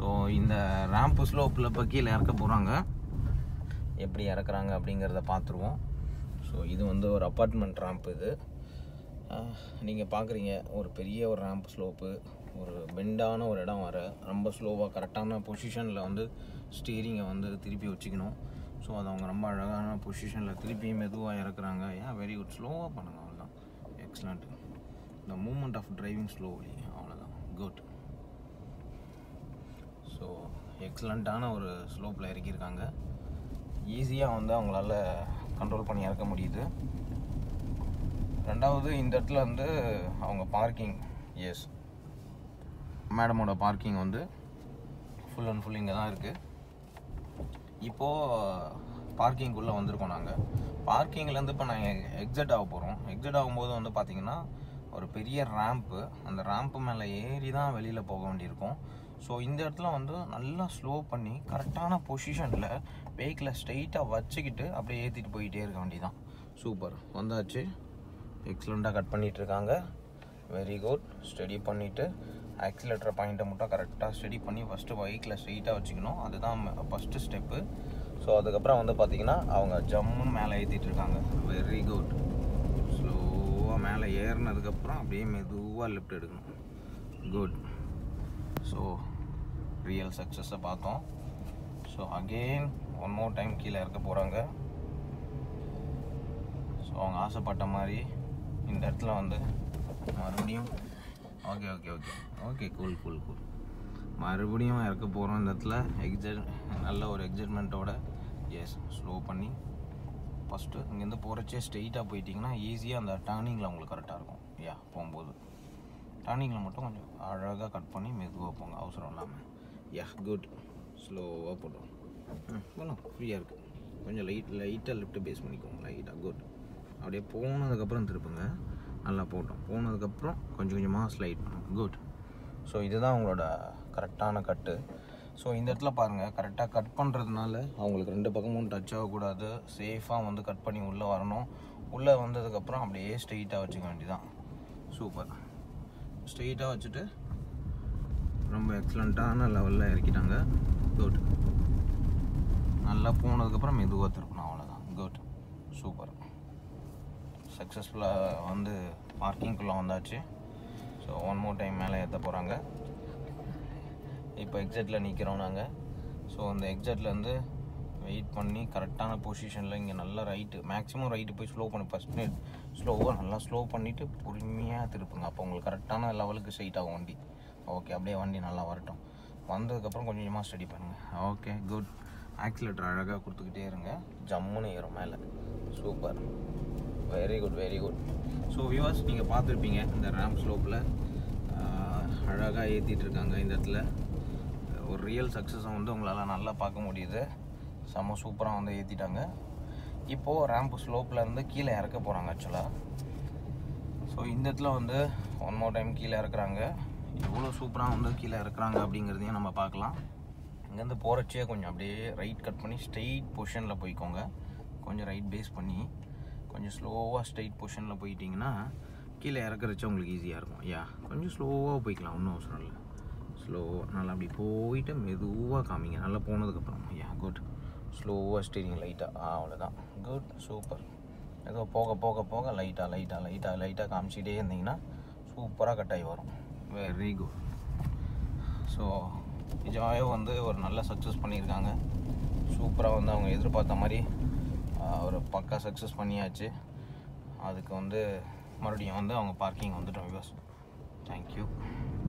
So இந்த ramp ஸ்லோப்பில் இப்போ கீழே இறக்க போகிறாங்க. எப்படி இறக்குறாங்க அப்படிங்கிறத பார்த்துருவோம். ஸோ இது வந்து ஒரு அப்பார்ட்மெண்ட் ரேம்ப். இது நீங்கள் பார்க்குறீங்க, ஒரு பெரிய ஒரு ரேம்ப் ஸ்லோப்பு, ஒரு பெண்டான ஒரு இடம் வர ரொம்ப ஸ்லோவாக கரெக்டான பொசிஷனில் வந்து ஸ்டீரிங்கை வந்து திருப்பி வச்சுக்கணும். ஸோ அது அவங்க ரொம்ப அழகான பொசிஷனில் திருப்பி மெதுவாக இறக்குறாங்க. Very good. ஸ்லோவாக பண்ணுங்க, அவ்வளோதான். Excellent. The movement of driving slowly, அவ்வளோதான். குட். ஸோ எக்ஸலண்ட்டான ஒரு ஸ்லோப்பில் இறக்கியிருக்காங்க. ஈஸியாக வந்து அவங்களால கண்ட்ரோல் பண்ணி இறக்க முடியுது. ரெண்டாவது, இந்த இடத்துல வந்து அவங்க பார்க்கிங், எஸ், மேடமோட பார்க்கிங் வந்து ஃபுல் அண்ட் ஃபுல் இங்கே தான் இருக்குது. இப்போது பார்க்கிங்குள்ளே வந்திருக்கோம். நாங்கள் பார்க்கிங்லேருந்து இப்போ நாங்கள் எக்ஸிட் ஆக போகிறோம். எக்ஸிட் ஆகும்போது வந்து பார்த்திங்கன்னா ஒரு பெரிய ரேம்ப்பு, அந்த ரேம்ப்பு மேலே ஏறி தான் வெளியில் போக வேண்டியிருக்கும். ஸோ இந்த இடத்துல வந்து நல்லா ஸ்லோ பண்ணி கரெக்டான பொசிஷனில் வெஹிக்கிளை ஸ்ட்ரெயிட்டாக வச்சுக்கிட்டு அப்படியே ஏற்றிட்டு போயிட்டே இருக்க வேண்டியதான். சூப்பர், வந்தாச்சு. எக்ஸலண்ட்டாக கட் பண்ணிகிட்ருக்காங்க. Very good. ஸ்டடி பண்ணிவிட்டு ஆக்சிலேட்டர் பாயிண்ட்டை மட்டும் கரெக்டாக ஸ்டடி பண்ணி ஃபஸ்ட்டு வெஹிக்கிளை ஸ்ட்ரெயிட்டாக வச்சுக்கணும். அதுதான் ஃபஸ்ட்டு ஸ்டெப்பு. ஸோ அதுக்கப்புறம் வந்து பார்த்திங்கன்னா அவங்க ஜம்முன்னு மேலே ஏற்றிட்டுருக்காங்க. Very good. ஸ்லோவாக மேலே ஏறினதுக்கப்புறம் அப்படியே மெதுவாக லெஃப்ட் எடுக்கணும். குட். ஸோ ரியல் சக்ஸஸை பார்த்தோம். So again one more time கீழே இறக்க போகிறாங்க. ஸோ அவங்க ஆசைப்பட்ட மாதிரி இந்த இடத்துல வந்து மறுபடியும் ஓகே கூல் மறுபடியும் இறக்க போகிறோம். இந்த இடத்துல நல்ல ஒரு எக்ஸைட்மெண்ட்டோட, எஸ், ஸ்லோ பண்ணி ஃபஸ்ட்டு இங்கேருந்து போகிறச்சே ஸ்ட்ரெயிட்டாக போயிட்டிங்கன்னா ஈஸியாக அந்த டர்னிங்கில் உங்களுக்கு கரெக்டாக இருக்கும். போகும்போது டர்னிங்கில் மட்டும் கொஞ்சம் அழகாக கட் பண்ணி மெதுவாக போங்க, அவசரம் இல்லாமல். குட். ஸ்லோவாக போட்டோம். போகலாம், ஃப்ரீயாக இருக்குது. கொஞ்சம் லைட்டாக லெஃப்ட்டு பேஸ் பண்ணிக்கோங்க, லைட்டாக. குட். அப்படியே போனதுக்கப்புறம் திருப்புங்க. நல்லா போட்டோம். போனதுக்கப்புறம் கொஞ்சம் கொஞ்சமாக ஸ்லைட் பண்ணும். குட். ஸோ இதுதான் அவங்களோட கரெக்டான கட்டு. ஸோ இந்த இடத்துல பாருங்கள், கரெக்டாக கட் பண்ணுறதுனால அவங்களுக்கு ரெண்டு பக்கமும் டச் ஆகக்கூடாது. சேஃபாக வந்து கட் பண்ணி உள்ளே வரணும். உள்ளே வந்ததுக்கப்புறம் அப்படியே ஸ்ட்ரெயிட்டாக வச்சுக்க வேண்டியதான். சூப்பர். ஸ்ட்ரெயிட்டாக வச்சுட்டு ரொம்ப எக்ஸலண்ட்டான லெவலில் இறக்கிட்டாங்க. குட். நல்லா போனதுக்கப்புறம் மெதுவாக திருப்பணும், அவ்வளோதான். குட். சூப்பர். சக்ஸஸ்ஃபுல்லாக வந்து பார்க்கிங்குள்ளே வந்தாச்சு. ஸோ ஒன் மோர் டைம் மேலே ஏற்ற போகிறாங்க. இப்போ எக்ஸிட்டில் நிற்கிறோம் நாங்கள். ஸோ அந்த எக்ஸிட்லேருந்து வெயிட் பண்ணி கரெக்டான பொசிஷனில் இங்கே நல்லா ரைட்டு, மேக்ஸிமம் ரைட்டு போய் ஸ்லோ பண்ணி ஃபஸ்ட்டு ஸ்லோவாக நல்லா ஸ்லோ பண்ணிவிட்டு பொறுமையாக திருப்புங்க. அப்போ உங்களுக்கு கரெக்டான லெவலுக்கு ஸ்ட்ரெயிட் ஆகும் வண்டி. ஓகே, அப்படியே வண்டி நல்லா வரட்டும். வந்ததுக்கப்புறம் கொஞ்சம் கொஞ்சமாக ஸ்டடி பண்ணுங்கள். Okay, good. ஆக்சிலேட்டர் அழகாக கொடுத்துக்கிட்டே இருங்க, ஜம்முன்னு ஏறும் மேலே. Super. Very good. So viewers, நீங்கள் பார்த்துருப்பீங்க இந்த ரேம்ப் ஸ்லோப்பில் அழகாக ஏற்றிட்டு இருக்காங்க. இந்த இடத்துல ஒரு ரியல் சக்ஸஸை வந்து உங்களால் நல்லா பார்க்க முடியுது. செம்ம சூப்பராக வந்து ஏற்றிட்டாங்க. இப்போது ரேம்ப் ஸ்லோப்லேருந்து கீழே இறக்க போகிறாங்க ஆக்சுவலாக. ஸோ இந்த இடத்துல வந்து ஒன் மோர் டைம் கீழே இறக்குறாங்க. எவ்வளோ சூப்பராக வந்து கீழே இறக்குறாங்க அப்படிங்கிறதையும் நம்ம பார்க்கலாம். இங்கேருந்து போகிறச்சே கொஞ்சம் அப்படியே ரைட் கட் பண்ணி ஸ்ட்ரெயிட் பொசிஷனில் போய்க்கோங்க. கொஞ்சம் ரைட் பேஸ் பண்ணி கொஞ்சம் ஸ்லோவாக ஸ்ட்ரெயிட் பொசிஷனில் போயிட்டிங்கன்னா கீழே இறக்குறச்சே உங்களுக்கு ஈஸியாக இருக்கும். கொஞ்சம் ஸ்லோவாக போய்க்கலாம், ஒன்றும் அவசரம் இல்லை. ஸ்லோவாக நல்லா அப்படி போயிட்டு மெதுவாக காமிங்க. நல்லா போனதுக்கப்புறம் குட். ஸ்லோவாக ஸ்டீரிங் லைட்டாக, அவ்வளோதான். குட். சூப்பர். ஏதோ போக போக போக லைட்டாக காமிச்சிட்டே இருந்தீங்கன்னா சூப்பராக கட்டாகி வரும். Very good. ஸோ நிஜமாகவே வந்து ஒரு நல்ல சக்ஸஸ் பண்ணியிருக்காங்க. சூப்பராக வந்து அவங்க எதிர்பார்த்த மாதிரி ஒரு பக்கா சக்ஸஸ் பண்ணியாச்சு. அதுக்கு வந்து மறுபடியும் வந்து அவங்க பார்க்கிங் வந்துட்டோம். Viewers, thank you.